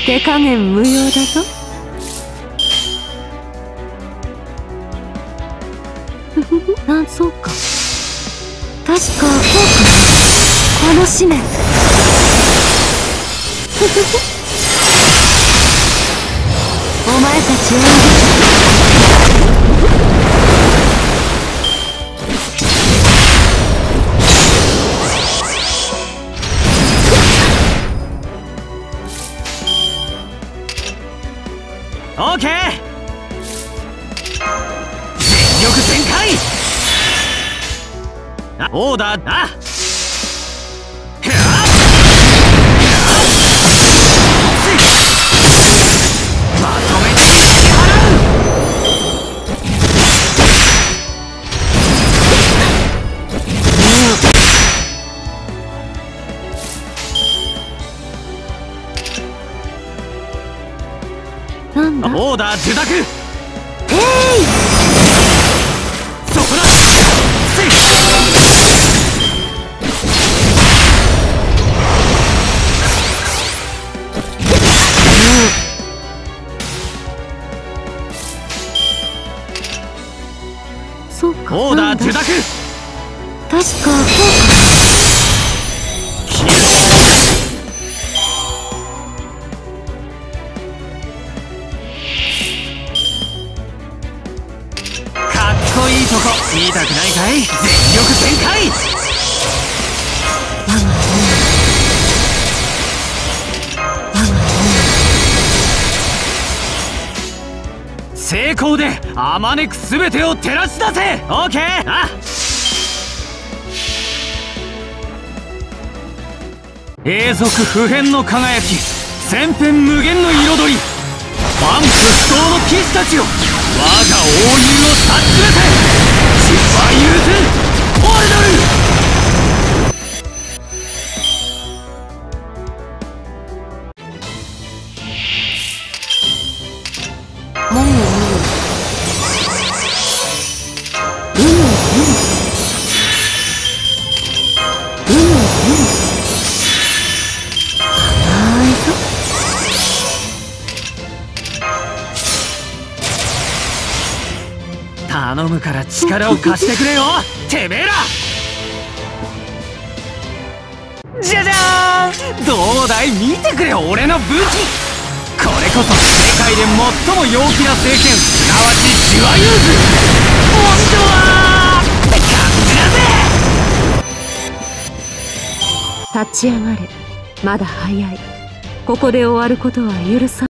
手加減無用だぞ。ふふふ、あ、そうか。確かこうか。楽しめ。ふふふ。お前たちをオーケー。全力全開。オーダーだ。まとめて引き払う。なんだ。 オーダー受諾。そこだ。 そうか。 オーダー受諾。 確かこうか。 かっこいいとこ見たくないかい。全力全開。成功であまねく全てを照らし出せ。オーケー。あ、永続不変の輝き、千変無限の彩り、万不死闘の騎士たちよ、我が英雄を察しめて。失敗許せんオルドル。頼むから力を貸してくれよてめえら。じゃじゃーん。どうだい、見てくれ俺の武器。これこそ世界で最も陽気な聖剣、すなわちシュワユーズ。本当はって感じだぜ。 立ち上がれ。まだ早い。ここで終わることは許さん。